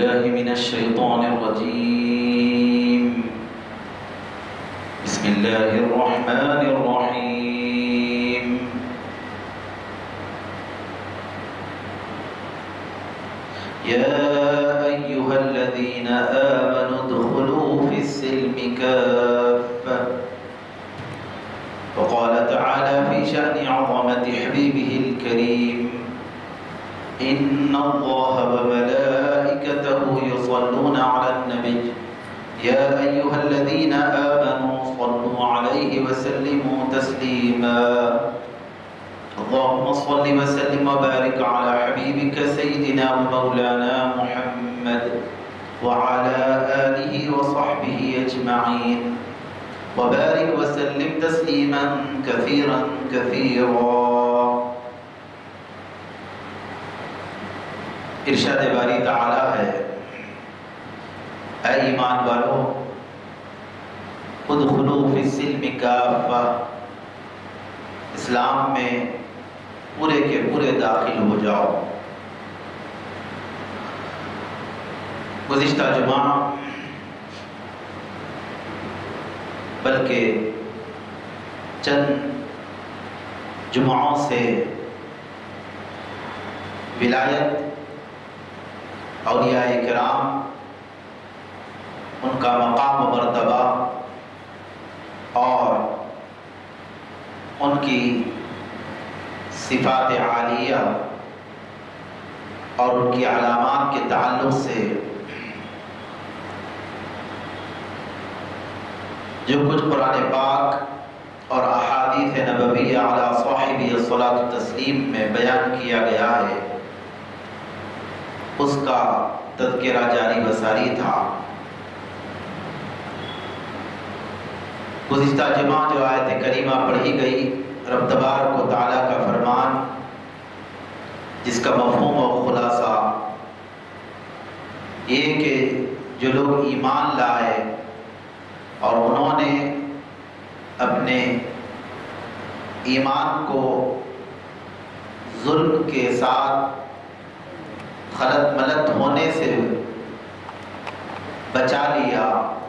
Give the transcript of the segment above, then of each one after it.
بالله من الشيطان الرجيم. بسم الله الرحمن الرحيم. يا أيها الذين آمنوا ادخلوا في السلم كافة. وقال تعالى في شأن عظمة حبيبه الكريم: إن الله وملائكته يصلون على النبي يا أيها الذين آمنوا صلوا عليه وسلموا تسليما. اللهم صل وسلم وبارك على حبيبك سيدنا ومولانا محمد وعلى آله وصحبه أجمعين، وبارك وسلم تسليما كثيرا كثيرا. ارشاد باری تعالی ہے: اے ایمان والو، ادخلوا فی السلم کافہ، اسلام میں پورے کے پورے داخل ہو جاؤ. گزشتہ جمعہ بلکہ چند جمعوں سے ولایت اولیاء کرام، ان کا مقام و مرتبہ اور ان کی صفات عالیہ اور ان کی علامات کے تعلق سے جو کچھ قرآن پاک اور احادیث نبویہ علی صاحب الصلاۃ والتسلیم میں بیان کیا گیا ہے، اس کا تذکرہ جاری بساری تھا. گزشتہ جمعہ جو آیت کریمہ پڑھی گئی، رب تبارک و تعالیٰ کا فرمان، جس کا مفہوم و خلاصہ یہ کہ جو لوگ ایمان لائے اور انہوں نے اپنے ایمان کو ظلم کے ساتھ خلط ملط ہونے سے بچا لیا،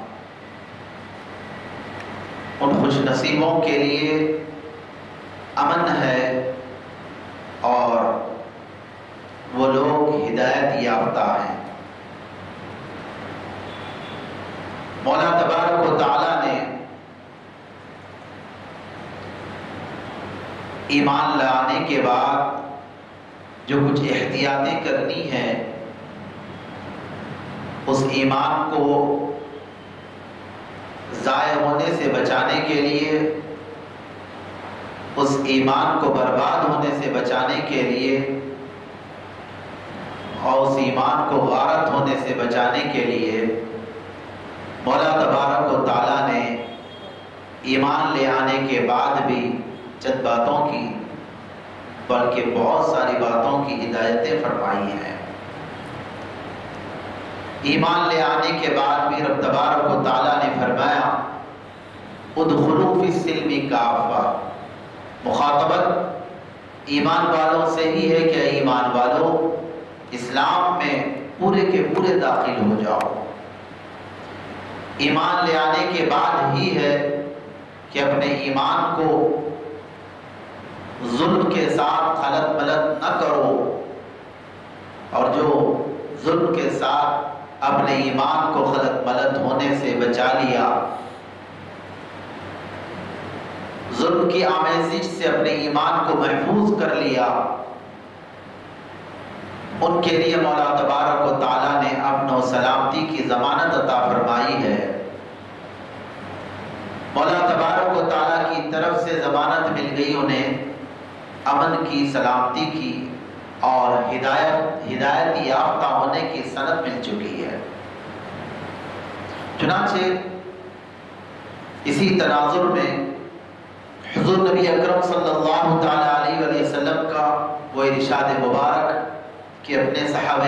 ان خوش نصیبوں کے لیے امن ہے اور وہ لوگ ہدایت یافتہ ہیں. مولا تبارک و تعالیٰ نے ایمان لانے کے بعد جو کچھ احتیاطیں کرنی ہیں، اس ایمان کو ضائع ہونے سے بچانے کے لیے، اس ایمان کو برباد ہونے سے بچانے کے لیے اور اس ایمان کو غارت ہونے سے بچانے کے لیے مولا تبارک و تعالیٰ نے ایمان لے آنے کے بعد بھی چند باتوں کی بلکہ بہت ساری باتوں کی ہدایتیں فرمائی ہیں. ایمان لے آنے کے بعد بھی رب تبارک و تعالیٰ نے فرمایا: ادخلوا فی السلم کافہ. مخاطبت ایمان والوں سے ہی ہے کہ ایمان والوں، اسلام میں پورے کے پورے داخل ہو جاؤ. ایمان لے آنے کے بعد ہی ہے کہ اپنے ایمان کو ظلم کے ساتھ خلط ملط نہ کرو، اور جو ظلم کے ساتھ اپنے ایمان کو خلط ملط ہونے سے بچا لیا، ظلم کی آمیزش سے اپنے ایمان کو محفوظ کر لیا، ان کے لیے مولا تبارک و تعالیٰ نے امن و سلامتی کی ضمانت عطا فرمائی ہے. مولا تبارک و تعالیٰ کی طرف سے ضمانت مل گئی انہیں، امن کی، سلامتی کی اور ہدایت یافتہ ہونے کی سند مل چکی ہے. چنانچہ اسی تناظر میں حضور نبی اکرم صلی اللہ تعالی علیہ وسلم کا وہ ارشاد مبارک کہ اپنے صحابہ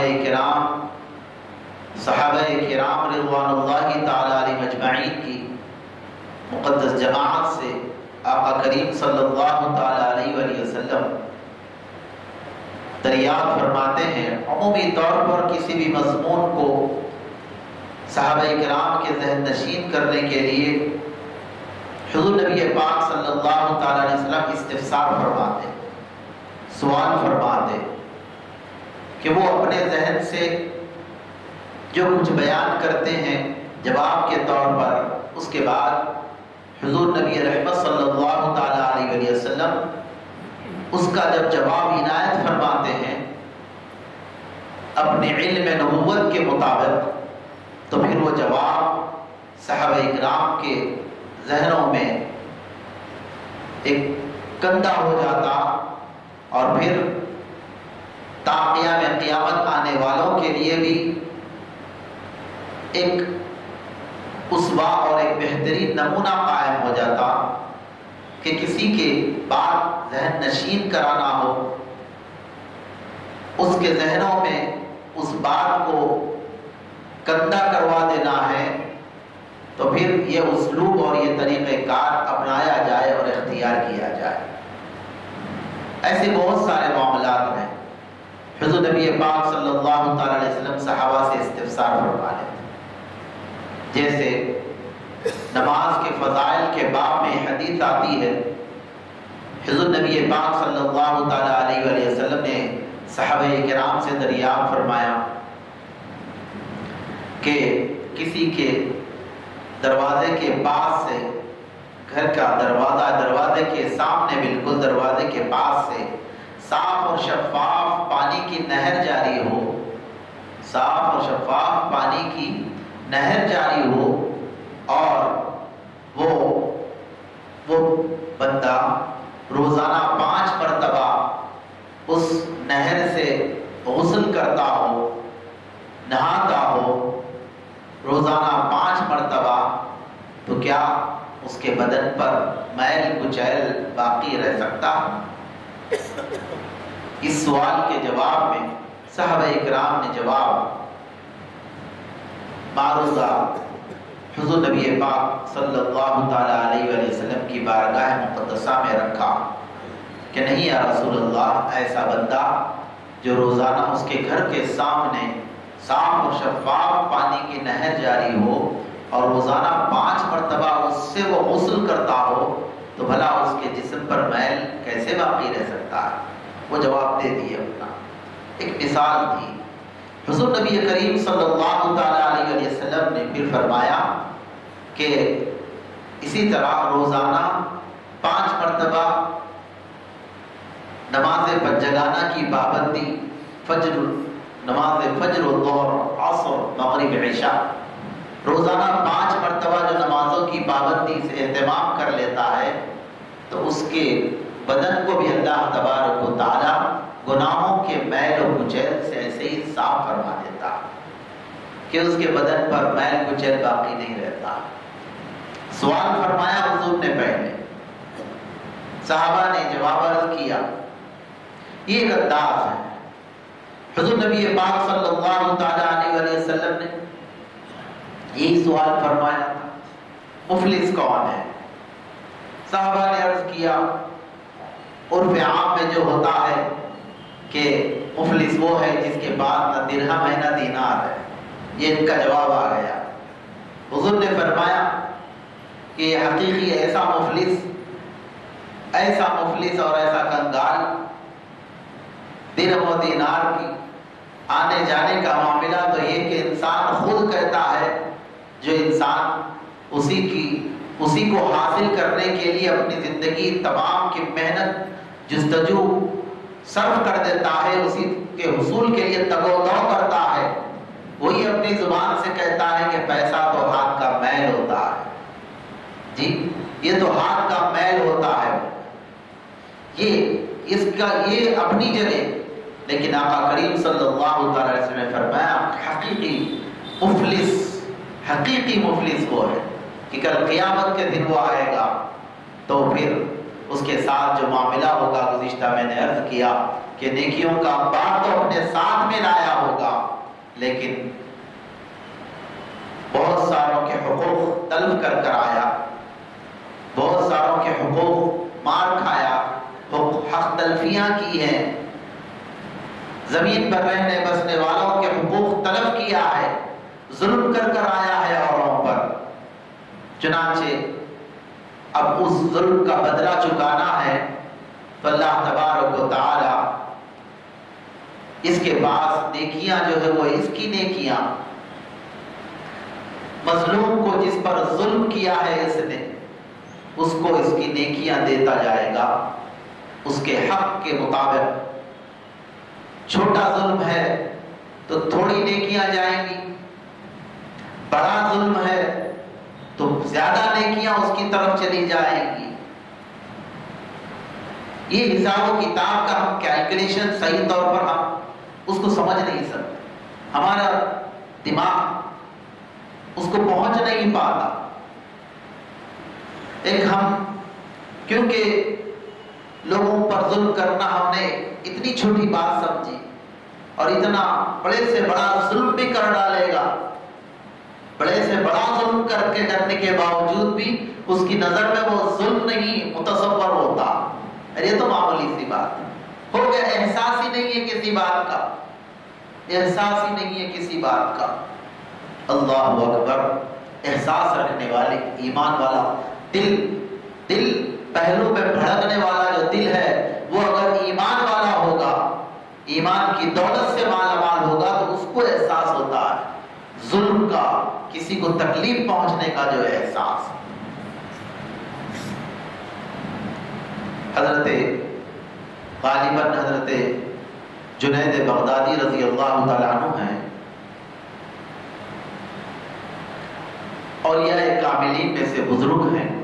کرام رضوان اللہ تعالی علیہ مجمعین کی مقدس جماعت سے آقا کریم صلی اللہ تعالی علیہ وسلم دریافت فرماتے ہیں عمومی طور پر کسی بھی مضمون کو صحابہ کرام کے ذہن نشین کرنے کے لیے حضور نبی پاک صلی اللہ تعالی علیہ وسلم استفسار فرماتے، سوال فرماتے کہ وہ اپنے ذہن سے جو کچھ بیان کرتے ہیں جواب کے طور پر، اس کے بعد حضور نبی رحمت صلی اللہ تعالی علیہ وسلم اس کا جب جواب عنایت فرماتے ہیں اپنے علم نبوت کے مطابق، تو پھر وہ جواب صحابہ اکرام کے ذہنوں میں ایک کندہ ہو جاتا، اور پھر تا قیام قیامت آنے والوں کے لیے بھی ایک اسوہ اور ایک بہترین نمونہ قائم ہو جاتا کہ کسی کے بات ذہن نشین کرانا ہو، اس کے ذہنوں میں اس بات کو کندہ کروا دینا ہے، تو پھر یہ اسلوب اور یہ طریقہ کار اپنایا جائے اور اختیار کیا جائے۔ ایسے بہت سارے معاملات ہیں حضور نبی پاک صلی اللہ تعالی علیہ وسلم صحابہ سے استفسار فرما لیتے، جیسے نماز کے فضائل کے باب میں حدیث آتی ہے، حضور نبی پاک صلی اللہ تعالی علیہ وسلم نے صحابہ کرام سے دریافت فرمایا کہ کسی کے دروازے کے پاس سے، گھر کا دروازے کے سامنے بالکل دروازے کے پاس سے صاف اور شفاف پانی کی نہر جاری ہو، صاف اور شفاف پانی کی نہر جاری ہو، اور وہ بندہ روزانہ 5 مرتبہ اس نہر سے غسل کرتا ہو، نہاتا ہو روزانہ 5 مرتبہ، تو کیا اس کے بدن پر میل کچیل باقی رہ سکتا؟ اس سوال کے جواب میں صحابہ اکرام نے جواب معروضہ حضور نبی پاک صلی اللہ تعالی علیہ وسلم کی بارگاہ مقدسہ میں رکھا کہ نہیں یا رسول اللہ، ایسا بندہ جو روزانہ اس کے گھر کے سامنے صاف اور شفاف پانی کی نہر جاری ہو اور روزانہ 5 مرتبہ اس سے وہ غسل کرتا ہو، تو بھلا اس کے جسم پر میل کیسے باقی رہ سکتا ہے؟ وہ جواب دے دیے اپنا، ایک مثال تھی۔ حضور نبی کریم صلی اللہ تعالی علیہ وسلم نے پھر فرمایا کہ اسی طرح روزانہ 5 مرتبہ نماز پنجگانہ کی پابندی، نماز فجر و ظہر عصر مغرب عشاء، روزانہ 5 مرتبہ جو نمازوں کی پابندی سے اہتمام کر لیتا ہے، تو اس کے بدن کو بھی اللہ تبارک و تعالی گناہوں کے میل و کچیل سے ایسے ہی صاف فرما دیتا کہ اس کے بدن پر میل کچیل باقی نہیں رہتا۔ سوال فرمایا حضور نے پہلے، صحابہ نے جواب عرض کیا، یہ ایک انداز ہے۔ حضور نبی پاک صلی اللہ تعالی علیہ وسلم نے یہی سوال فرمایا تھا، مفلس کون ہے؟ صحابہ نے عرض کیا، عرف عام میں جو ہوتا ہے کہ مفلس وہ ہے جس کے پاس نہ درہم ہے نہ دینار ہے، یہ ان کا جواب آ گیا۔ حضور نے فرمایا کہ یہ حقیقی ایسا مفلس اور ایسا کنگال، درہم و دینار کی آنے جانے کا معاملہ تو یہ کہ انسان خود کہتا ہے، جو انسان اسی کو حاصل کرنے کے لیے اپنی زندگی تمام کی محنت جستجو صرف کر دیتا ہے، اسی کے حصول کے لیے تگ و دو کرتا ہے، وہی اپنی زبان سے کہتا ہے کہ پیسہ تو ہاتھ کا میل ہوتا ہے، جی یہ تو ہاتھ کا میل ہوتا ہے، یہ اپنی جگہ۔ لیکن آقا کریم صلی اللہ تعالی وسلم نے فرمایا حقیقی مفلس وہ ہے کہ کل قیامت کے دن وہ آئے گا، تو پھر اس کے ساتھ جو معاملہ ہوگا، گزشتہ میں نے عرض کیا کہ نیکیوں کا انبار تو اپنے ساتھ میں لایا ہوگا، لیکن بہت ساروں کے حقوق تلف کر آیا، بہت ساروں کے حقوق مار کھایا، حق تلفیاں کی ہیں، زمین پر رہنے بسنے والوں کے حقوق طلب کیا ہے، ظلم کر آیا ہے اوروں پر، چنانچہ اب اس ظلم کا بدلہ چکانا ہے تو اللہ تبارک و تعالی اس کے پاس نیکیاں جو ہے وہ اس کی نیکیاں، مظلوم کو جس پر ظلم کیا ہے اس نے، اس کو اس کی نیکیاں دیتا جائے گا اس کے حق کے مطابق۔ چھوٹا ظلم ہے تو تھوڑی نیکیاں جائیں گی، بڑا ظلم ہے تو زیادہ نیکیاں اس کی طرف چلی جائیں گی۔ یہ حساب و کتاب کا ہم کیلکولیشن صحیح طور پر ہم اس کو سمجھ نہیں سکتے، ہمارا دماغ اس کو پہنچ نہیں پاتا۔ ایک ہم کیونکہ لوگوں پر ظلم کرنا ہم نے اتنی چھوٹی بات سمجھی، اور اتنا بڑے سے بڑا ظلم بھی کر ڈالے گا، بڑے سے بڑا ظلم کرنے کے باوجود بھی اس کی نظر میں وہ ظلم نہیں متصور ہوتا، یہ تو معمولی سی بات ہو گیا، احساس ہی نہیں ہے کسی بات کا، احساس ہی نہیں ہے کسی بات کا۔ اللہ اکبر، احساس رکھنے والے ایمان والا دل پہلو میں بھڑکنے والا جو دل ہے وہ اگر ایمان والا ہوگا، ایمان کی دولت سے مالا مال ہوگا تو اس کو احساس ہوتا ہے ظلم کا، کسی کو تکلیف پہنچنے کا جو احساس۔ حضرت غالباً حضرت جنید بغدادی رضی اللہ تعالیٰ عنہ ہیں، اور یہ کاملین میں سے بزرگ ہیں۔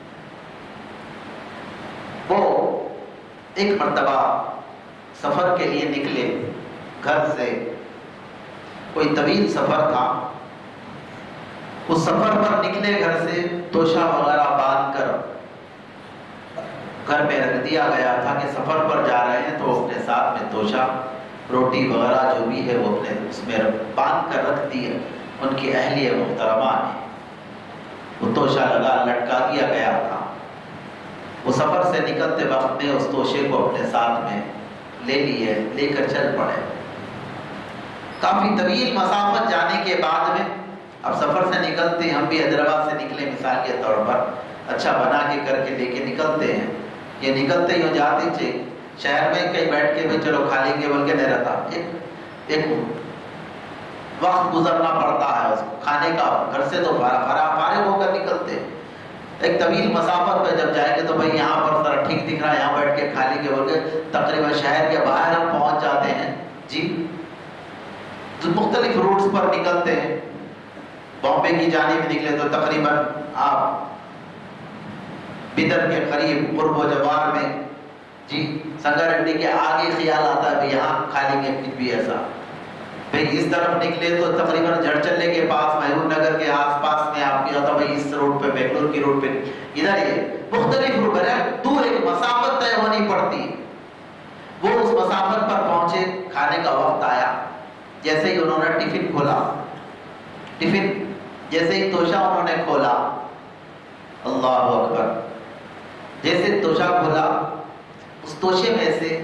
وہ ایک مرتبہ سفر کے لیے نکلے گھر سے، کوئی طویل سفر تھا، اس سفر پر نکلے گھر سے، توشہ وغیرہ باندھ کر گھر میں رکھ دیا گیا تھا کہ سفر پر جا رہے ہیں تو اپنے ساتھ میں توشہ، روٹی وغیرہ جو بھی ہے وہ اپنے اس میں باندھ کر رکھ دی ہے۔ ان کی اہلیہ محترمہ نے وہ توشہ لٹکا دیا گیا تھا۔ وہ سفر سے نکلتے وقت میں اس توشے کو اپنے ساتھ میں لے کر چل پڑے۔ کافی طویل مسافت جانے کے بعد میں اب سفر سے نکلتے، ہم بھی حیدرآباد سے نکلے مثال کے طور پر، اچھا بنا کے کر کے لے کے نکلتے ہیں، یہ نکلتے ہی جاتے تھے شہر میں کہیں بیٹھ کے بھی چلو کھا لیں گے بول کے نہیں رہتا، ایک وقت گزرنا پڑتا ہے اس کو کھانے کا، گھر سے تو فارغ ہو کر نکلتے، ایک طویل مسافت پہ جب جائیں گے تو بھائی یہاں پر ذرا ٹھیک دکھ رہا ہے یہاں بیٹھ کے کھا لیں گے بول کے تقریباً شہر کے باہر ہم پہنچ جاتے ہیں جی، تو مختلف روٹس پر نکلتے ہیں۔ بامبے کی جانب نکلے تو تقریباً آپ بدر کے قریب قرب و جوار میں جی سنگاریڈی کے آگے خیال آتا ہے بھی یہاں کھا لیں گے کچھ بھی ایسا، بھئی اس طرف نکلے تو تقریباً جھڑچلے کے پاس محبوب نگر کے آس پاس میں آپ کیا تھا بھئی اس روڈ پہ بنگلور کی روڈ پہ ادھر یہ مختلف روڈ ہے، دور ایک مسافت طے ہونی پڑتی، وہ اس مسافت پر پہنچے، کھانے کا وقت آیا، جیسے ہی انہوں نے ٹفن کھولا، ٹفن جیسے ہی توشہ انہوں نے کھولا، اللہ اکبر، جیسے توشہ کھولا اس توشے میں سے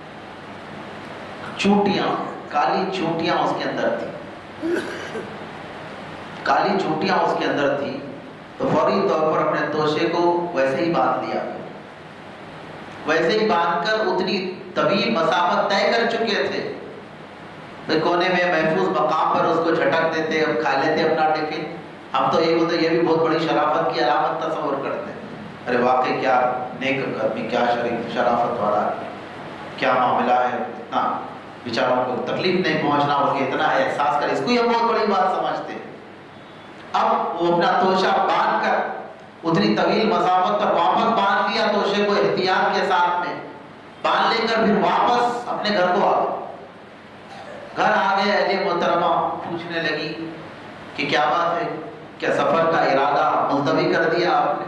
چونٹیاں، کالی چونٹیاں اس کے اندر تھی، کالی چونٹیاں اس کے اندر تھی، تو فوری طور پر اپنے توشے کو ویسے ہی باندھ لیا، ویسے ہی باندھ کر اتنی طویل مسافت طے کر چکے تھے، کونے میں محفوظ مقام پر اس کو جھٹک دیتے، اب کھا لیتے اپنا ٹفن۔ ہم تو یہ بولتے یہ بھی بہت بڑی شرافت کی علامت تصور کرتے ہیں، ارے واقعی کیا نیک آدمی، کیا شرافت والا، کیا معاملہ ہے، اتنا بیچاروں کو تکلیف نہیں پہنچنا ہو کہ اتنا احساس کر، اس کو یہ بہت بڑی بات سمجھتے ہیں۔ اب وہ اپنا توشہ باندھ کر اتنی طویل مسافت پر واپس باندھ لیا توشے کو احتیاط کے ساتھ میں باندھ لے کر پھر واپس اپنے گھر کو آ گئے۔ گھر آ گئے، اہلیہ محترمہ پوچھنے لگی کہ کیا بات ہے، کیا سفر کا ارادہ ملتوی کر دیا آپ نے؟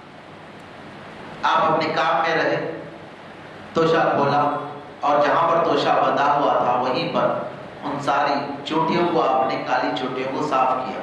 آپ اپنے کام میں رہے، توشہ کھولا اور جہاں پر توشہ بندھا ہوا تھا وہیں پر ان ساری چوٹیوں کو، آپ نے کالی چوٹیوں کو صاف کیا،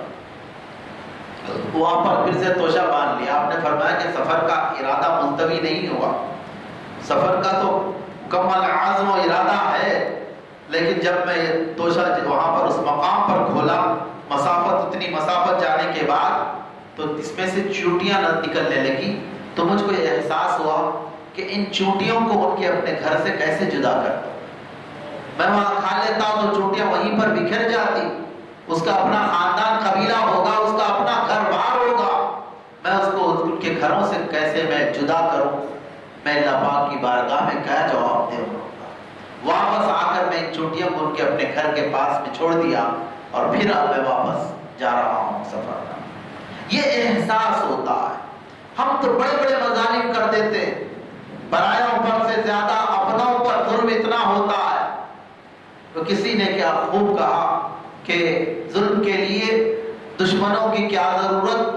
وہاں پر پھر سے توشہ باندھ لیا۔ آپ نے فرمایا کہ سفر کا ارادہ ملتوی نہیں ہوا، سفر کا تو مکمل عزم و ارادہ ہے، لیکن جب میں توشہ وہاں پر اس مقام پر کھولا، اتنی مسافت جانے کے بعد تو اس میں سے چونٹیاں نکلنے لگی، تو مجھ کو یہ احساس ہوا کہ ان چونٹیوں کو ان کے اپنے گھر سے کیسے جدا کرتا. میں وہاں کھا لیتا ہوں تو چونٹیاں وہیں پر بکھر جاتی، اس کا اپنا خاندان قبیلہ ہوگا، اس کا اپنا گھر بار ہوگا، میں اس کو ان کے گھروں سے کیسے میں جدا کروں؟ میں اللہ پاک کی بارگاہ میں کیا جواب دوں؟ واپس آ کر میں ان چونٹیوں کو ان کے اپنے گھر کے پاس میں چھوڑ دیا، اور پھر اب میں واپس جا رہا ہوں سفر کا. یہ احساس ہوتا ہے. ہم تو بڑے بڑے مظالم کر دیتے ہیں، برائیوں پر سے زیادہ اپنوں پر ظلم اتنا ہوتا ہے. تو کسی نے کیا خوب کہا کہ ظلم کے لیے دشمنوں کی کیا ضرورت،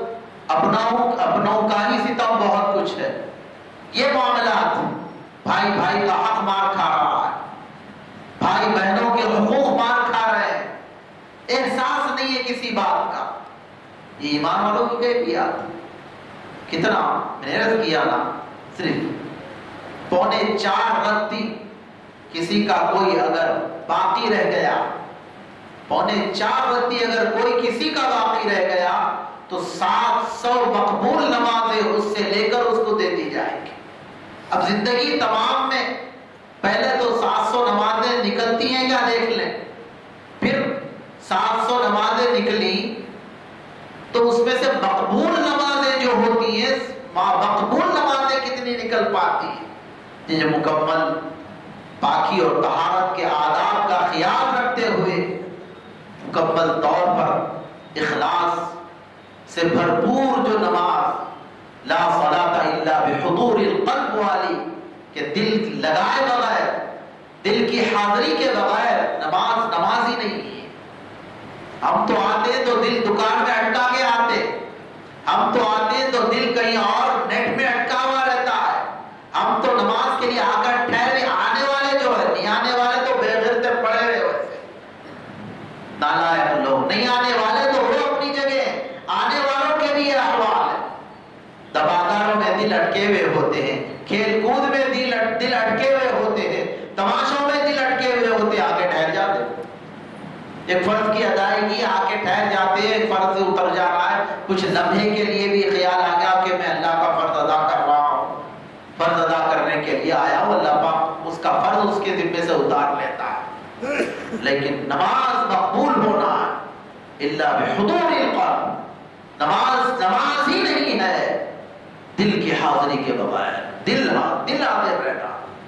اپنوں کا ہی ستم بہت کچھ ہے. یہ معاملات، بھائی بھائی کا حق مار کھا رہا ہے، بھائی بہنوں کے حقوق مار کھا رہے ہیں، احساس نہیں ہے کسی بات کا. یہ ایمان والوں کی کیفیت. کتنا میں نے عرض کیا نا، صرف 4.25 رتی کسی کا کوئی اگر باقی رہ گیا، 4.25 رتی اگر کوئی کسی کا باقی رہ گیا تو 700 مقبول نمازیں اس سے لے کر اس کو دے دی جائیں گی. اب زندگی تمام میں پہلے تو 700 نمازیں نکلتی ہیں کیا دیکھ لیں، پھر 700 نمازیں نکلی تو اس میں سے مقبول نمازیں جو ہوتی ہیں، مقبول نمازیں کتنی نکل پاتی ہیں؟ جو مکمل پاکی اور طہارت کے آداب کا خیال رکھتے ہوئے مکمل طور پر اخلاص سے بھرپور جو نماز لا صلاۃ الا بحضور القلب والی، کہ دل لگائے بغیر، دل کی حاضری کے بغیر نماز ہی نہیں ہے. ہم تو آتے ہیں تو دل دکان میں اٹکا کے آتے، ہم تو آتے ہیں تو دل کہیں اور نیٹ میں اٹکا ہوا رہتا ہے. ہم تو نماز کے لیے آ کر ٹھہرے، آنے والے جو ہے، نہیں آنے والے تو بے غیرت پڑے ہوئے ویسے نالائق لوگ، نہیں آنے والے تو وہ اپنی جگہ، آنے والوں کے بھی یہ احوال ہے. دباکاروں میں دل اٹکے ہوئے ہوتے ہیں، کھیل کود میں دل اٹکے ہوئے ہوتے ہیں، تماشوں میں دل اٹکے ہوئے ہوتے، آگے ٹھہر جاتے. ایک فرض کی ادائیگی آ کے ٹھہر جاتے ہیں، ایک فرض اتر جا رہا ہے، کچھ لمحے کے لیے بھی خیال آ گیا کہ میں اللہ کا فرض ادا کر رہا ہوں، فرض ادا کرنے کے لیے آیا ہوں، اللہ پاک اس کا فرض اس کے ذمے سے اتار لیتا ہے. لیکن نماز مقبول ہونا ہے الا بحضور القلب، نماز ہی نہیں ہے دل کی حاضری کے بغیر، دل حاضر رہنا.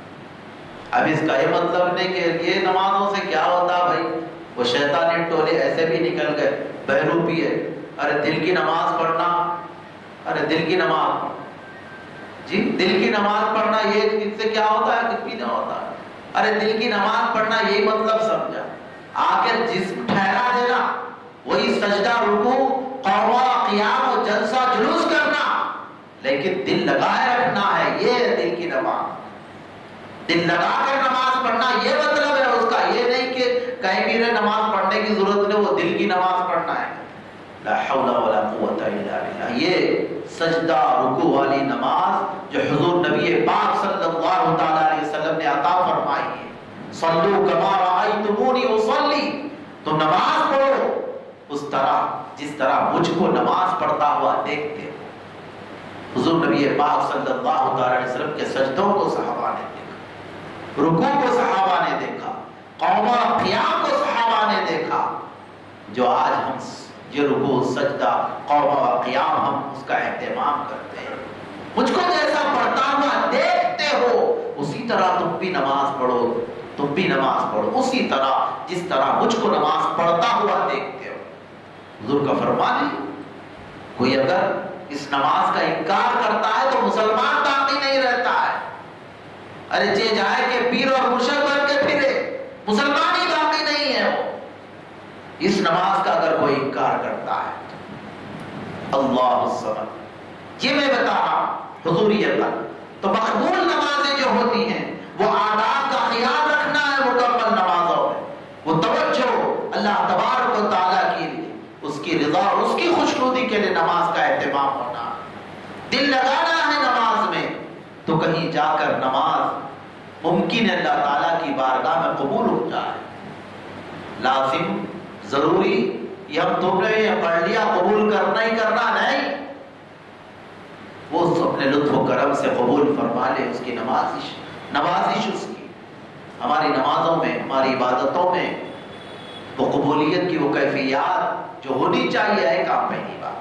اب اس کا یہ مطلب نہیں کہ یہ نمازوں سے کیا ہوتا بھائی، وہ شیطانی ٹولے ایسے بھی نکل گئے، بہروپی ہے، ارے دل کی نماز پڑھنا، ارے دل کی نماز، جی دل کی نماز پڑھنا یہ اس سے کیا ہوتا ہے، کچھ بھی نہیں ہوتا. ارے دل کی نماز پڑھنا یہی مطلب سمجھا، آخر جسم ٹھہرا دینا، وہی سجدہ رکوع قوما قیام و جلسہ جلوس کرنا، لیکن دل لگائے رکھنا ہے، یہ ہے دل کی نماز. دل لگا کر نماز پڑھنا یہ مطلب ہے اس کا، یہ نہیں کہ کہیں بھی نماز پڑھنے کی ضرورت نہیں، وہ دل کی نماز پڑھنا ہے. لا حول ولا قوت الا باللہ. یہ سجدہ رکوع والی نماز جو حضور نبی پاک صلی اللہ تعالی علیہ وسلم نے عطا فرمائی ہے، صلو کما رأیتمونی اصلی، تو نماز پڑھو اس طرح جس طرح مجھ کو نماز پڑھتا ہوا دیکھتے ہو. حضور نبی پاک صلی اللہ تعالی علیہ وسلم کے سجدوں کو صحابہ نے دیکھا، رکوع کو صحابہ نے دیکھا، قوما قیام کو صحابہ نے دیکھا. جو آج ہم یہ رکوع سجدہ قوما قیام ہم اس کا اہتمام کرتے ہیں، مجھ کو جیسا پڑھتا ہوا دیکھتے ہو اسی طرح تم بھی نماز پڑھو، تم بھی نماز پڑھو اسی طرح جس طرح مجھ کو نماز پڑھتا ہوا دیکھتے ہو. حضور کا فرمان ہے، کوئی اگر اس نماز کا انکار کرتا ہے تو مسلمان باقی نہیں رہتا ہے. ارے جے جائے کہ پیر اور مرشد بن کے پھرے، مسلمان ہی باقی نہیں ہے وہ. اس نماز کا اگر کوئی انکار کرتا ہے، اللہ الصمد، یہ میں بتا رہا ہوں حضوریت کا. تو مقبول نمازیں جو ہوتی ہیں وہ آداب کا خیال رکھنا ہے مکمل نمازوں میں، وہ توجہ اللہ تبارک و تعالیٰ کی اس کی رضا اور اس کی خوشنودی کے لیے نماز کا اہتمام ہونا، دل لگانا ہے نماز میں. تو کہیں جا کر نماز ممکن ہے اللہ تعالیٰ کی بارگاہ میں قبول ہو جائے. لازم ضروری یہ ہم تم نے پڑھ لیا قبول کرنا ہی کرنا نہیں، وہ اپنے لطف و کرم سے قبول فرما لے، اس کی نوازش اس کی ہماری نمازوں میں، ہماری عبادتوں میں وہ قبولیت کی وہ کیفیات جو ہونی چاہیے ہے کام پہلی بات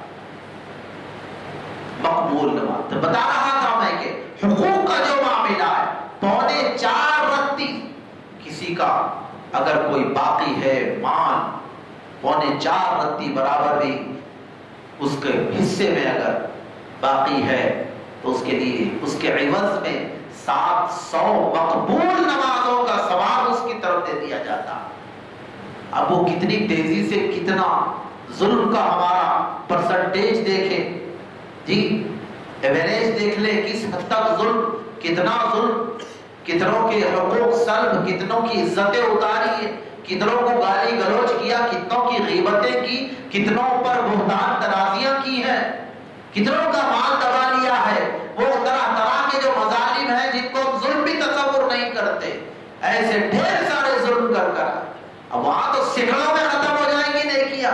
مقبول نماز۔ تو بتا رہا تھا میں کہ حقوق کا جو معاملہ ہے 4.25 رتی کسی کا اگر کوئی باقی ہے مال 4.25 رتی برابر بھی اس کے حصے میں اگر باقی ہے تو اس کے لیے اس کے عوض میں 700 مقبول نمازوں کا ثواب اس کی طرف دے دیا جاتا۔ اب وہ کتنی تیزی سے کتنا ظلم کا ہمارا پرسنٹیج دیکھیں جی، ایوریج دیکھ لیں کس حد تک ظلم، کتنا ظلم، کتنوں کے حقوق سلب، کتنوں کی عزتیں اتاری ہے، کتنوں کو گالی گلوچ کیا، کتنوں کی غیبتیں کی، کتنوں پر بہتان ترازیاں کی ہیں، کتنوں کا مال دبا لیا ہے، وہ طرح طرح کے جو مظالم ہیں جن کو ظلم بھی تصور نہیں کرتے، ایسے ڈھیر سارے ظلم کر اب وہاں تو سینکڑوں میں ختم ہو جائیں گی نیکیاں۔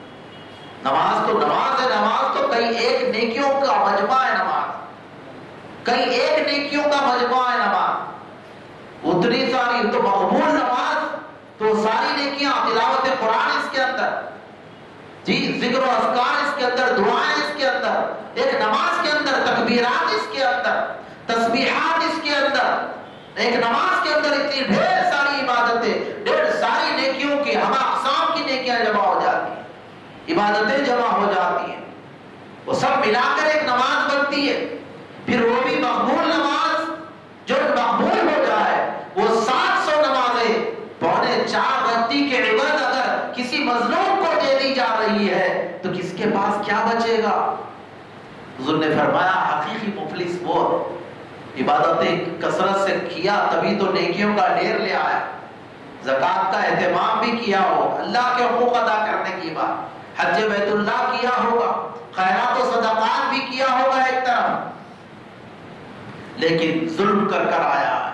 نماز تو نماز ہے، نماز تو کئی ایک نیکیوں کا مجمع ہے، نماز کئی ایک نیکیوں کا مجمع ہے، نماز اتنی ساری تو مقبول نماز تو ساری نیکیاں، تلاوت قرآن اس کے اندر جی، ذکر و اذکار اس کے اندر، دعائیں اس کے اندر، ایک نماز کے اندر تکبیرات اس کے اندر، تسبیحات اس کے اندر، ایک نماز کے اندر اتنی ڈھیر ساری عبادتیں، ڈھیر ساری نیکیوں کی ہم اقسام کی نیکیاں جمع ہو جاتی ہیں، عبادتیں جمع ہو جاتی ہیں، وہ سب ملا کر ایک نماز بنتی ہے۔ پھر وہ بھی مقبول نماز جو مقبول ہو جائے، وہ 700 نمازیں 4.25 رتی کے عوض اگر کسی مظلوم کو دے دی جا رہی ہے تو کس کے پاس کیا بچے گا؟ حضور نے فرمایا حقیقی مفلس وہ عبادتیں کثرت سے کیا تبھی تو نیکیوں کا ڈھیر لے آیا، زکوٰۃ کا اہتمام بھی کیا ہو، اللہ کے حقوق ادا کرنے کی بات، حج بیت اللہ کیا ہوگا، خیرات و صدقات بھی کیا ہوگا ایک طرف، لیکن ظلم کر آیا ہے۔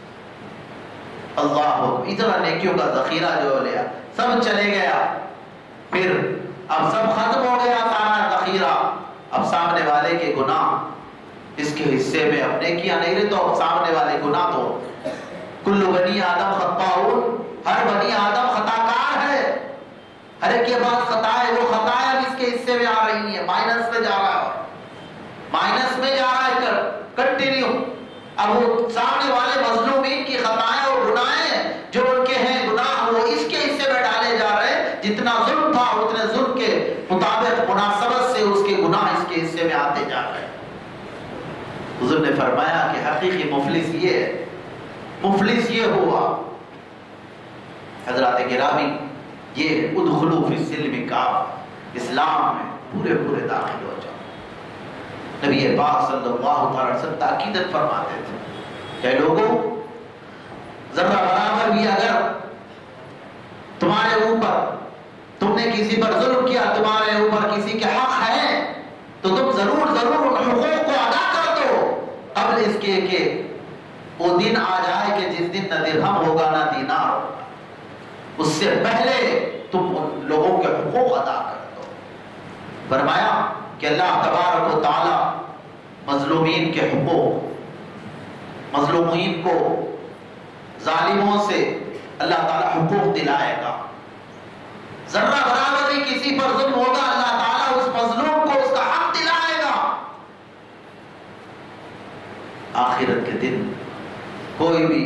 اللہ اتنا نیکیوں کا ذخیرہ جو لیا سب چلے گیا، پھر اب سب ختم ہو گیا سارا ذخیرہ، اب سامنے والے کے گناہ اس کے حصے میں اب نیکیاں نہیں رہے، تو اب سامنے والے گناہ تو کل بنی آدم خطاؤن، ہر بنی آدم خطا کار ہے، ہر ایک کے پاس خطا ہے، وہ خطائیں اب اس کے حصے میں آ رہی ہیں، مائنس میں جا رہا ہے، مائنس میں جا رہا ہے کنٹینیو۔ اب وہ سامنے والے مظلومین کی خطائیں اور گناہیں جو ان کے ہیں گناہ وہ اس کے حصے میں ڈالے جا رہے ہیں، جتنا ظلم تھا اتنے ظلم کے مطابق مناسبت سے اس کے گناہ اس کے حصے میں آتے جا رہے ہیں۔ حضور نے فرمایا کہ حقیقی مفلس یہ ہے، مفلس یہ ہوا حضرات گرامی، یہ ادخلوا فی السلم کافہ، اسلام میں پورے پورے داخل ہو جاؤ۔ نبی پاک صلی اللہ علیہ وسلم تاکیدت فرماتے تھے کہ لوگوں ذرہ برابر بھی اگر تمہارے اوپر تم نے کسی پر ظلم کیا، تمہارے اوپر کسی کے حق ہے تو تم ضرور ان حقوق کو ادا کر دو، قبل اس کے کہ وہ دن آ جائے کہ جس دن نہ درہم ہوگا نہ دینار ہوگا، اس سے پہلے تم ان لوگوں کے حقوق ادا کر دو۔ فرمایا کہ اللہ تبارک و تعالی مظلومین کے حقوق، مظلومین کو ظالموں سے اللہ تعالی حقوق دلائے گا، ذرہ برابر بھی کسی پر ظلم ہوگا اللہ تعالی اس مظلوم کو اس کا حق دلائے گا۔ آخرت کے دن کوئی بھی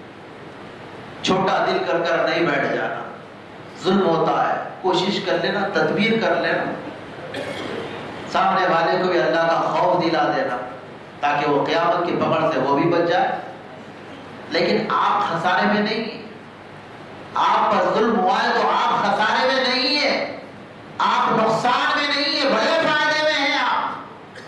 چھوٹا دل کر نہیں بیٹھ جانا، ظلم ہوتا ہے کوشش کر لینا، تدبیر کر لینا، سامنے والے کو بھی اللہ کا خوف دلا دینا تاکہ وہ قیامت کی پکڑ سے وہ بھی بچ جائے۔ لیکن آپ خسارے میں نہیں ہیں، آپ پر ظلم ہوا ہے تو آپ خسارے میں نہیں ہیں، آپ نقصان میں نہیں ہیں، بڑے فائدے میں ہیں آپ۔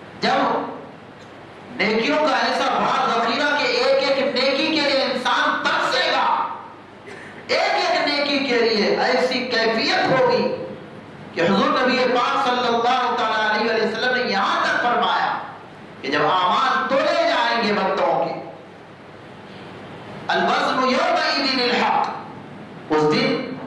جب نیکیوں کا ایسا بڑا ذخیرہ کہ ایک ایک نیکی کے لیے انسان ترسے گا، ایک ایک نیکی کے لیے ایسی کیفیت ہوگی کہ حضور نبی پاک صلی اللہ تعالیٰ علیہ وسلم نے یہاں تک فرمایا کہ جب اعمال تولے جائیں گے بندوں کے، الوزن یومئذ الحق، اس دن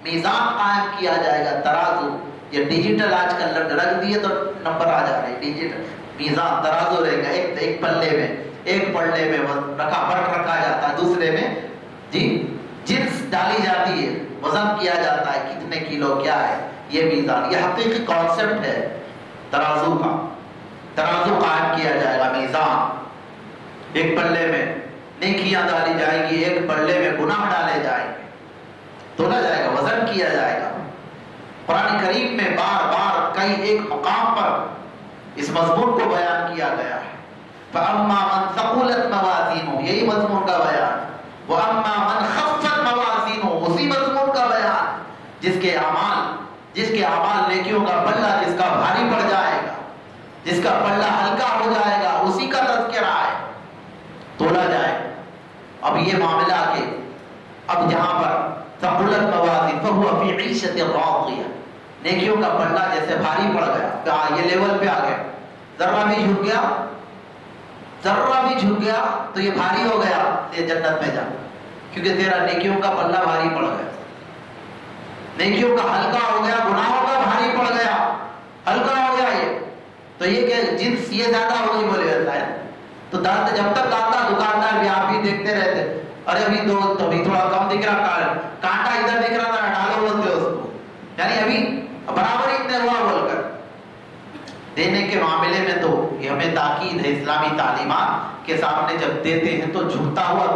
میزان قائم کیا جائے گا، ترازو. یہ ڈیجیٹل آج کل رکھ دیے تو نمبر آ جا رہے ہیں. ڈیجیٹل میزان ترازو رہے گا، ایک پلے میں، ایک پلے میں رکھا بٹ رکھا جاتا ہے، دوسرے میں جی جنس ڈالی جاتی ہے، وزن کیا جاتا ہے کتنے کلو کیا ہے. یہ میزان، یہ حقیقی کانسیپٹ ہے ترازو کا. ترازو قائم کیا جائے گا، میزان. ایک پلے میں نیکیاں ڈالی جائیں گی، ایک پلے میں گناہ ڈالے جائیں گے، تولا جائے گا، وزن کیا جائے گا. قرآن کریم میں بار بار کئی ایک مقام پر اس مضمون کو بیان کیا گیا ہے. فَأَمَّا مَنْ ثَقُلَتْ مَوَازِينُهُ، یہی مضمون کا بیان. وَأَمَّا مَنْ خَفَّتْ مَوَازِينُهُ، اسی مضمون کا بیان. جس کے اعمال نیکیوں کا پلہ جس کا بھاری پڑ جائے گا، جس کا پلہ ہلکا ہو جائے گا، اسی کا تذکرہ ہے، تولا جائے. اب یہ معاملہ کہ اب جہاں پر ثقلت موازین فهو فی عیشۃ راضیہ، نیکیوں کا پلہ جیسے بھاری پڑ گیا، یہ لیول پہ آ گیا، ذرہ بھی جھک گیا، ذرہ بھی جھک گیا تو یہ بھاری ہو گیا، یہ جنت میں جا، کیونکہ تیرا نیکیوں کا پلہ بھاری پڑ گیا. نیکیوں کا ہلکا ہو گیا، گناہوں کا بھاری پڑ گیا، ہلکا ہو گیا. یہ تو یہ کہ جنس یہ زیادہ ہوگی بولے جاتا ہے. تو درد جب تک آتا دکاندار بھی آپ بھی دیکھتے رہتے، ارے ابھی تھوڑا کم دکھ رہا، کانٹا ادھر دکھ رہا تھا، ڈالو بولتے اس کو، یعنی ابھی برابر اتنے ہوا بول کر. دینے کے معاملے میں تو یہ ہمیں تاکید ہے اسلامی تعلیمات کے سامنے جب دیتے ہیں تو جھکتا ہوا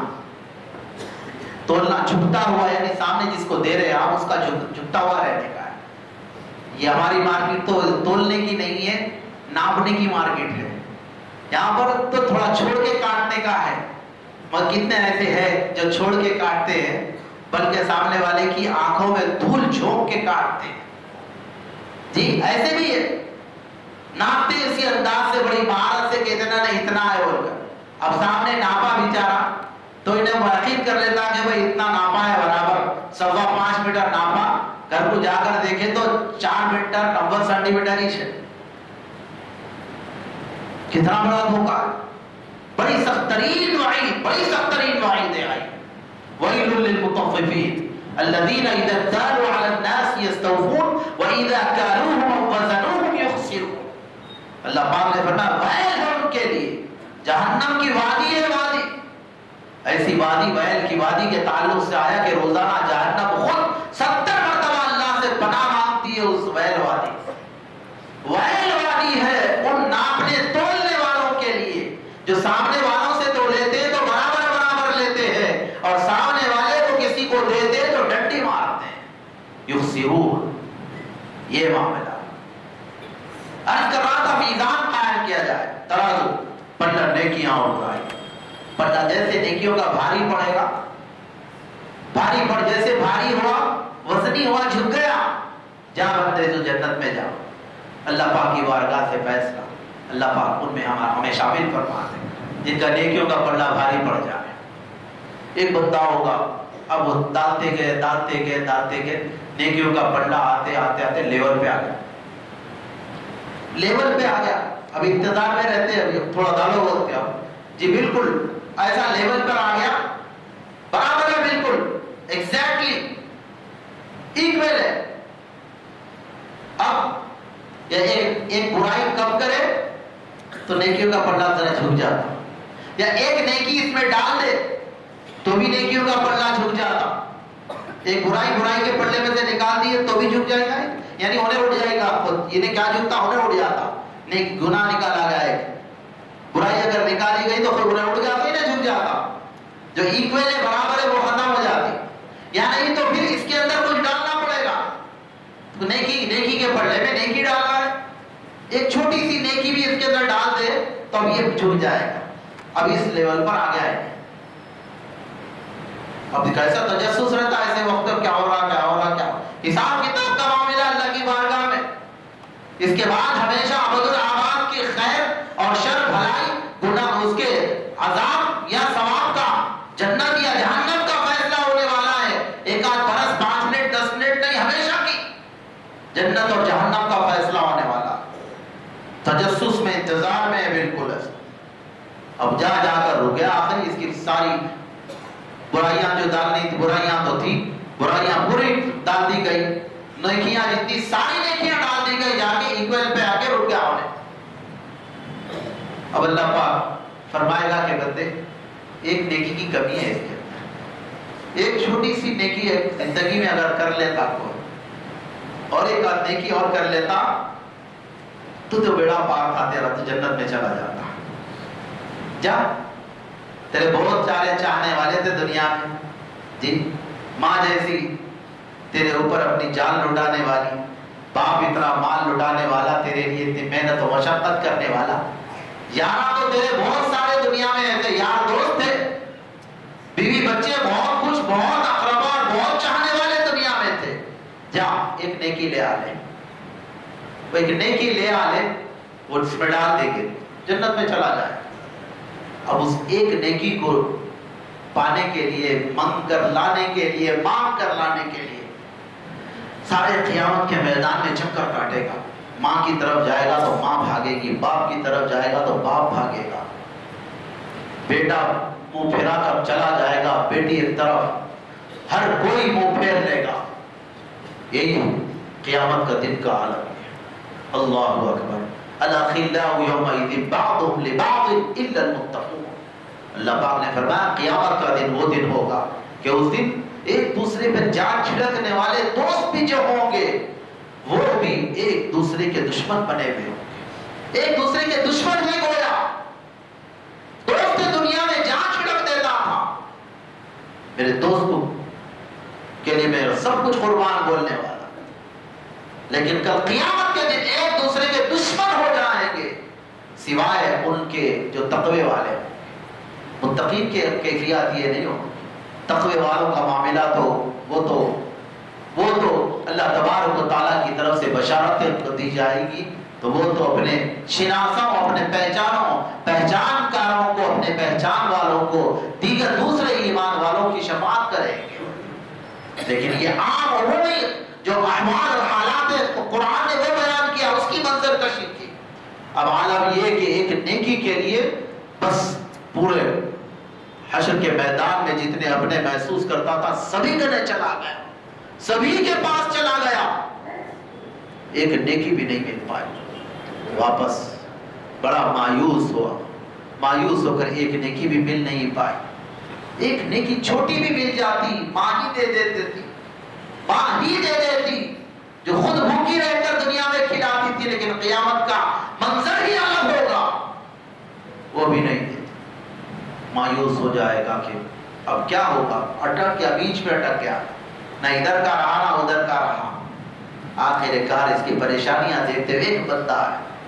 تولنا، جھکتا ہوا، یعنی سامنے جس کو دے رہے ہیں آپ اس کا جھکتا ہوا رہنے کا ہے. یہ ہماری مارکیٹ تو تولنے کی نہیں ہے، ناپنے کی مارکیٹ ہے. یہاں پر تو تھوڑا چھوڑ کے کاٹنے کا ہے. اور کتنے ایسے ہیں جو چھوڑ کے کاٹتے ہیں، بلکہ سامنے والے کی آنکھوں میں دھول جھونک کے کاٹتے ہیں. جی ایسے بھی ہے، ناپتے اسی انداز سے، بڑی مہارت سے کہ اتنا نہیں اتنا ہے بول کر. اب سامنے ناپا بیچارہ تو انہیں واقف کر لیتا کہ بھائی اتنا ناپا ہے، برابر 5.25 میٹر ناپا. گھر کو جا کر دیکھے تو 4 میٹر 90 سینٹی میٹر ہی ہے. کتنا بڑا دھوکہ ہے. بڑی سخت ترین وعید ہے. وَيْلٌ لِّلْمُطَفِّفِينَ الَّذِينَ إِذَا اكْتَالُوا عَلَى النَّاسِ يَسْتَوْفُونَ وَإِذَا كَالُوهُمْ أَوْ وَزَنُوهُمْ يُخْسِرُونَ. اللہ پاک نے فرمایا ویل ہے ان کے لیے، جہنم کی وادی ہے، وادی ایسی وادی، ویل کی وادی کے تعلق سے آیا کہ روزانہ جہنم خود 70 مرتبہ اللہ سے پناہ مانگتی ہے اس ویل وادی. ویل وادی ہے ان ناپنے تولنے والوں کے لیے جو سامنے والوں سے تو لیتے ہیں تو برابر برابر لیتے ہیں، اور سامنے والے کو کسی کو دیتے ہیں تو ڈنڈی مارتے ہیں. یخسرون، یہ معاملہ. عرض کر رہا تھا میزان قائم کیا جائے، ترازو، پلہ نیکیاں اور برائی. پلہ جیسے نیکیوں کا بھاری پڑے گا، بھاری پڑ جیسے بھاری ہوا، وزنی ہوا، جھک گیا، جا بندے تو جنت میں جاؤ. اللہ پاک کی بارگاہ سے فیصلہ، اللہ پاک ان میں ہمیں شامل فرما دے جن کا نیکیوں کا پلہ بھاری پڑ جائے. ایک بندہ ہوگا، اب وہ ڈالتے گئے نیکیوں کا پلہ آتے لیول پہ آ گیا، لیول پہ آ گیا. اب انتظار میں رہتے ہیں، ابھی تھوڑا ڈالو بولتے ہیں. جی بالکل ایسا لیول پر آ گیا، برابر ہے، بالکل ایگزیکٹلی ایکول ہے. اب ایک برائی کم کرے تو نیکیوں کا پلہ ذرا جھک جاتا، یا ایک نیکی اس میں ڈال دے تو بھی نیکیوں کا پلہ جھک جاتا. ایک برائی کے پلے میں سے نکال دیے تو بھی جھک جائے گا، یعنی انہیں اڑ جائے گا. خود یہ کیا جھکتا، انہیں اڑ جاتا. نیک گناہ نکالا گیا ہے، برائی اگر نکالی گئی تو پھر انہیں اڑ جاتا ہی نہ جھک جاتا. جو ایکول ہے، برابر ہے، وہ ختم ہو جاتی. یا نہیں تو پھر اس کے اندر کچھ ڈالنا پڑے گا. تو نیکی کے پلے میں نیکی ڈالنا ہے، ایک چھوٹی سی نیکی بھی اس کے اندر ڈال دے تو اب یہ جھک جائے گا. اب اس لیول پر آ گیا ہے. اب کیسا تجسس رہتا ہے ایسے وقت میں، کیا ہو رہا حساب کتاب کا معاملہ اللہ کی بارگاہ میں. اس کے بعد ہمیشہ ابد الآباد کی خیر اور شر، بھلائی، گناہ، اس کے عذاب یا ثواب کا، جنت یا جہنم کا فیصلہ ہونے والا ہے. ایک آدھ برس، 5 منٹ، 10 منٹ نہیں، ہمیشہ کی جنت اور جہنم کا فیصلہ ہونے والا. تجسس میں، انتظار میں بالکل ہے. اب جا کر رک گیا. آخر اس کی ساری برائیاں جو ڈالنی تھی، برائیاں تو تھی، برائیاں پوری ڈال گئی، نیکیاں جتنی ساری نیکیاں ڈال دی گئی، جا کے ایکوئل پہ آ کے رک گیا ہونے۔ اب اللہ پاک فرمائے گا کہ بندے ایک نیکی کی کمی ہے اس کے اندر، ایک چھوٹی سی نیکی ہے زندگی میں اگر کر لیتا کوئی اور ایک آدھ نیکی اور کر لیتا تو بیڑا پار تھا تیرا، تو جنت میں چلا جاتا۔ جا، تیرے بہت سارے چاہنے والے تھے دنیا میں، جن ماں جیسی تیرے اوپر اپنی جان لٹانے والی، باپ اتنا مال لٹانے والا، تیرے لیے اتنی محنت و مشقت کرنے والا، یار تو تیرے بہت سارے دنیا میں تھے، یار دوست تھے، بیوی بچے بہت کچھ، بہت اقربا، بہت چاہنے والے دنیا میں تھے۔ جا ایک نیکی لے آ لے، وہ ایک نیکی لے آ لے، وہ اس میں ڈال دیں گے، جنت میں چلا جائے۔ اب اس ایک نیکی کو پانے کے لیے، مانگ کر لانے کے لیے، مانگ کر لانے کے لیے سارے قیامت کے میدان میں چکر کاٹے گا۔ ماں کی طرف جائے گا تو ماں بھاگے گی، باپ کی طرف جائے گا تو باپ بھاگے گا، بیٹا منہ پھیرا کر چلا جائے گا، بیٹی ایک طرف، ہر کوئی منہ پھیر لے گا۔ یہی قیامت کا دن کا عالم ہے۔ اللہ اکبر۔ الاخلاء یومئذ بعضهم لبعض الا المتقون۔ اللہ پاک نے فرمایا قیامت کا دن وہ دن ہوگا کہ اس دن ایک دوسرے پہ جان چھڑکنے والے دوست بھی جو ہوں گے وہ بھی ایک دوسرے کے دشمن بنے ہوئے ہوں گے، ایک دوسرے کے دشمن ہے گویا۔ دوست دنیا میں جان چھڑک دیتا تھا، میرے دوست کو کے لیے میں سب کچھ قربان بولنے والا، لیکن کل قیامت کے دن ایک دوسرے کے دشمن ہو جائیں گے، سوائے ان کے جو تقوی والے ہیں۔ متقین کے کیفیات یہ نہیں ہو، تقوی والوں کا معاملہ تو وہ تو اللہ تبارک و تعالیٰ کی طرف سے بشارتیں دی جائے گی، تو وہ تو اپنے شناسوں، اپنے پہچان کاروں کو، اپنے پہچان والوں کو، دیگر دوسرے ایمان والوں کی شفاعت کریں گے۔ لیکن یہ عام عمومی جو احوال اور حالات ہے قرآن نے وہ بیان کیا، اس کی منظر کشی کی۔ اب عالم یہ کہ ایک نیکی کے لیے بس پورے حشر کے میدان میں جتنے اپنے محسوس کرتا تھا سبھی گنے چلا گیا، سبھی کے پاس چلا گیا، ایک نیکی بھی نہیں مل پائی، واپس بڑا مایوس ہوا، مایوس ہو کر ایک نیکی بھی مل نہیں پائی۔ ایک نیکی چھوٹی بھی مل جاتی، ماں ہی دے دیتی، ماں ہی دے دیتی، جو خود بھوکی رہ کر دنیا میں کھلاتی تھی، لیکن قیامت کا منظر ہی الگ ہوگا، وہ بھی نہیں دیتی۔ مایوس ہو جائے گا کہ اب کیا ہوگا، اٹک گیا، بیچ میں اٹک گیا، نہ ادھر کا رہا نہ ادھر کا رہا۔ آخر کار اس کی پریشانیاں دیکھتے ہوئے ایک بندہ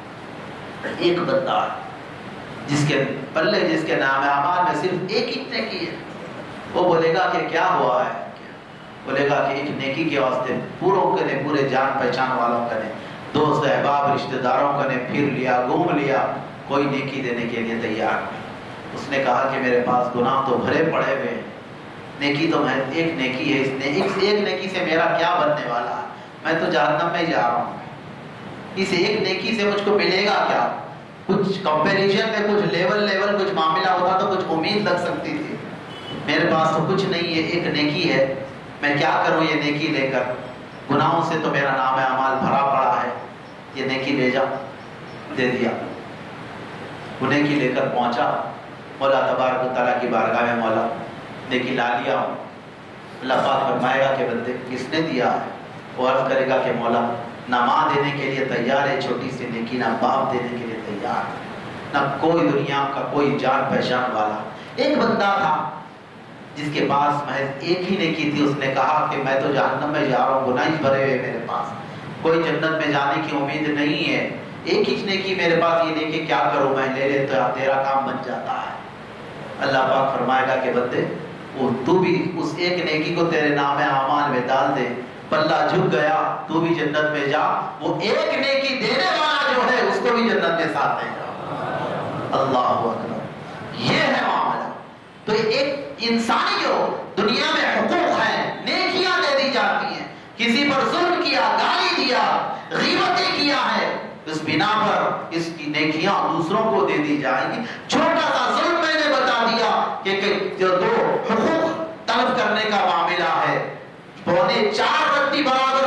ہے جس کے پلے، جس کے نام اعمال میں صرف ایک ہی نیکی ہے، وہ بولے گا کہ کیا ہوا ہے، بولے گا کہ ایک نیکی کے واسطے پورے جان پہچان والوں کا نے، دوست احباب رشتہ داروں کا نے پھر لیا، گھوم لیا، کوئی نیکی دینے کے لیے تیار نہیں۔ اس نے کہا کہ میرے پاس گناہ تو بھرے پڑے ہوئے ہیں، نیکی تو محض ایک نیکی ہے، ایک نیکی سے میرا کیا بننے والا ہے، میں تو جہنم میں جا رہا ہوں، اس ایک نیکی سے مجھ کو ملے گا کیا؟ کچھ کمپیریزن میں کچھ لیول کچھ معاملہ ہوتا تو کچھ امید لگ سکتی تھی، میرے پاس تو کچھ نہیں ہے، ایک نیکی ہے، میں کیا کروں یہ نیکی لے کر، گناہوں سے تو میرا نام اعمال بھرا پڑا ہے، یہ نیکی لے جا، دے دیا۔ وہ نیکی لے کر پہنچا مولا تبارک و تعالیٰ کی بارگاہ میں، مولا نیکی لا لیا۔ اللہ پاک فرمائے گا کہ بندے کس نے دیا ہے؟ وہ عرض کرے گا کہ مولا نہ ماں دینے کے لیے تیار ہے چھوٹی سی نیکی، نہ باپ دینے کے لیے تیار ہے، نہ کوئی دنیا کا کوئی جان پہچان والا۔ ایک بندہ تھا جس کے پاس محض ایک ہی نیکی تھی، اس نے کہا کہ میں تو جہنم میں جا رہا ہوں، گناہ بھرے ہوئے میرے پاس، کوئی جنت میں جانے کی امید نہیں ہے، ایک ہی نیکی میرے پاس، یہ نیکی کیا کروں میں، لے لے تو تیرا کام بن جاتا ہے۔ اللہ پاک فرمائے گا کہ بندے تو بھی اس ایک نیکی کو تیرے نام اعمال میں ڈال دے، پلہ جھک گیا، تو بھی جنت میں جا، وہ ایک نیکی دینے والا جو ہے اس کو بھی جنت میں ساتھ لے جا۔ اللہ اکبر، یہ ہے معاملہ۔ تو ایک انسانی جو دنیا میں حقوق ہیں، نیکیاں دے دی جاتی ہیں، کسی پر ظلم کیا، گالی دیا، غیبتیں کیا ہے، اس بنا پر اس کی نیکیاں دوسروں کو دے دی جائیں گی۔ چھوٹا سا ظلم میں نے بتا دیا کہ جو دو حقوق طلب کرنے کا معاملہ ہے، 3.25 رتی برابر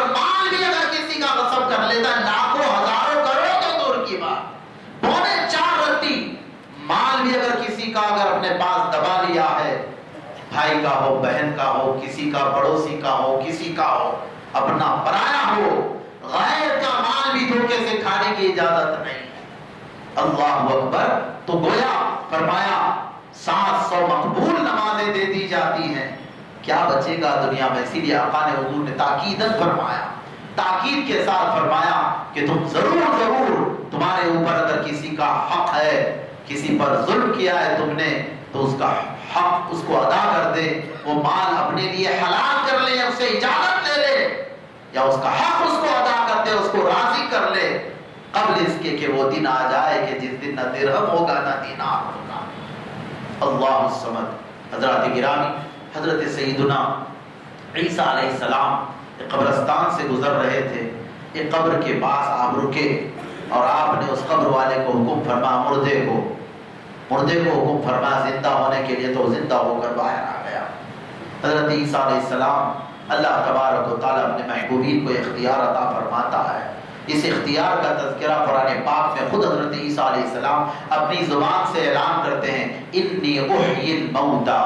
کا ہو، بہن کا ہو، کسی کا پڑوسی کا ہو، کسی کا ہو، اپنا پرایا ہو، غیر کا مال بھی دھوکے سے کھانے کی اجازت نہیں ہے۔ اللہ اکبر۔ تو گویا فرمایا 700 مقبول نمازیں دے دی جاتی ہیں، کیا بچے گا دنیا میں؟ اسی لیے آقا نے حضور نے تاکیدن فرمایا، تاکید کے ساتھ فرمایا کہ تم ضرور ضرور، تمہارے اوپر اگر کسی کا حق ہے، کسی پر ظلم کیا ہے تم نے، تو اس کا حق اس کو ادا کر دے، وہ مال اپنے لیے حلال کر لے، اس سے اجازت لے لے، یا اس کا حق اس کو ادا کر دے، اس کو راضی کر لے، قبل اس کے کہ وہ دن آ جائے کہ جس دن نہ درہم ہوگا نہ دینار ہوگا۔ اللہ الصمد۔ حضرات گرامی، حضرت سیدنا عیسیٰ علیہ السلام ایک قبرستان سے گزر رہے تھے، ایک قبر کے پاس آپ رکے اور آپ نے اس قبر والے کو حکم فرمایا، مردے کو حکم فرمایا زندہ ہونے کے لیے، تو زندہ ہو کر باہر آ گیا۔ حضرت عیسیٰ علیہ السلام، اللہ تبارک و تعالیٰ اپنے محبوبین کو اختیار عطا فرماتا ہے۔ اس اختیار کا تذکرہ قرآن پاک میں خود حضرت عیسیٰ علیہ السلام اپنی زبان سے اعلان کرتے ہیں، انی احیی الموتیٰ،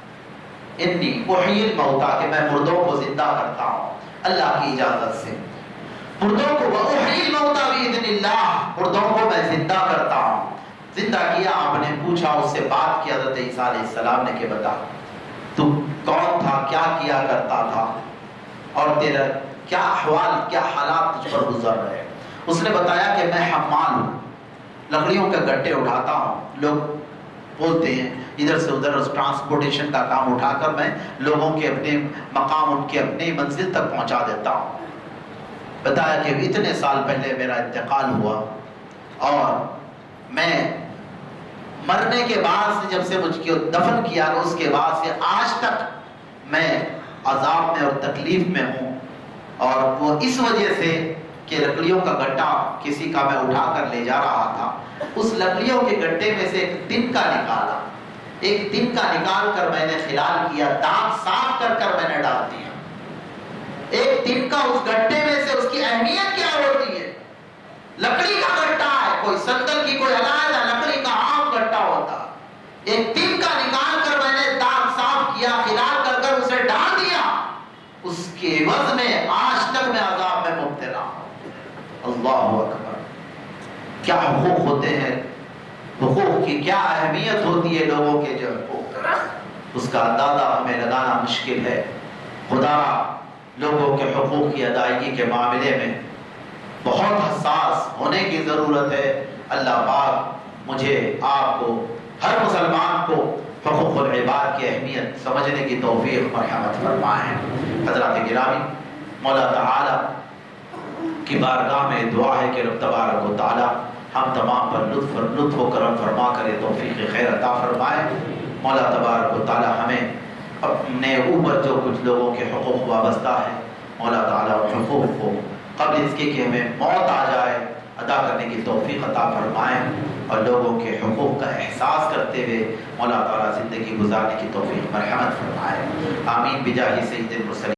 انی احیی الموتیٰ، کہ میں مردوں کو زندہ کرتا ہوں اللہ کی اجازت سے، مردوں کو، وَأُحْيِي الْمَوْتَى بِإِذْنِ اللَّهِ، مردوں کو میں زندہ کرتا ہوں۔ زندہ کیا، آپ نے پوچھا، اس سے بات کی حضرت عیسیٰ علیہ السلام نے کہ بتا تو کون تھا، کیا کیا کرتا تھا، اور تیرا کیا احوال، کیا حالات تجھ پر گزر رہے؟ اس نے بتایا کہ میں حمال ہوں، لکڑیوں کے گٹے اٹھاتا ہوں، لوگ بولتے ہیں ادھر سے ادھر، اس ٹرانسپورٹیشن کا کام اٹھا کر میں لوگوں کے اپنے مقام، ان کے اپنی منزل تک پہنچا دیتا ہوں۔ بتایا کہ اتنے سال پہلے میرا انتقال ہوا، اور میں مرنے کے بعد سے، جب سے مجھ کو دفن کیا، اس کے بعد سے آج تک میں عذاب میں اور تکلیف میں ہوں، اور وہ اس وجہ سے کہ لکڑیوں کا گٹا کسی کا میں اٹھا کر لے جا رہا تھا، اس لکڑیوں کے گٹے میں سے ایک دن کا نکالا، ایک دن کا نکال کر میں نے خلال کیا، دانت صاف کر کر میں نے ڈال دیا۔ ایک دن کا اس گٹے میں سے، اس کی اہمیت کیا ہوتی ہے؟ لکڑی کا گٹا ہے، کوئی سندل کی کوئی علاحدہ، لکڑی کا عام گٹا ہوتا، ایک دن کا نکال کر میں نے دانت صاف کیا، خلال کر کر اسے ڈال دیا، اس کے عوض میں آج تک میں عذاب میں مبتلا ہوں۔ اللہ اکبر۔ کیا حقوق ہوتے ہیں، حقوق کی کیا اہمیت ہوتی ہے، لوگوں کے جو حقوق، اس کا اندازہ ہمیں لگانا مشکل ہے۔ خدا لوگوں کے حقوق کی ادائیگی کے معاملے میں بہت حساس ہونے کی ضرورت ہے۔ اللہ پاک مجھے، آپ کو، ہر مسلمان کو حقوق العباد کی اہمیت سمجھنے کی توفیق مرحمت فرمائے۔ حضرات گرامی، مولا تعالی کی بارگاہ میں دعا ہے کہ رب تبارک و تعالی ہم تمام پر لطف و کرم فرما کر توفیق خیر عطا فرمائے۔ مولا تبارک و تعالی ہمیں اپنے اوپر جو کچھ لوگوں کے حقوق وابستہ ہے، مولا تعالیٰ ان حقوق کو قبل اس کے کہ ہمیں موت آ جائے ادا کرنے کی توفیق عطا فرمائیں، اور لوگوں کے حقوق کا احساس کرتے ہوئے مولا تعالیٰ زندگی گزارنے کی توفیق مرحمت فرمائے۔ آمین بجاہ سید المرسلین۔